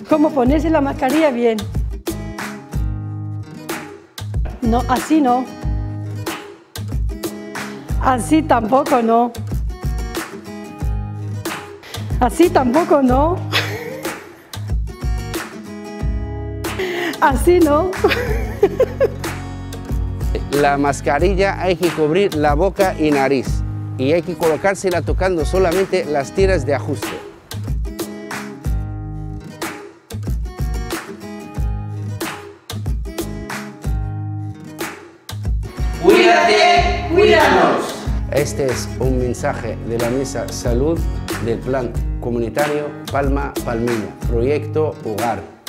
¿Cómo ponerse la mascarilla bien? No, así no. Así tampoco no. Así tampoco no. Así no. La mascarilla hay que cubrir la boca y nariz y hay que colocársela tocando solamente las tiras de ajuste. Cuídate, cuídanos. Este es un mensaje de la Mesa Salud del Plan Comunitario Palma Palmilla, Proyecto Hogar.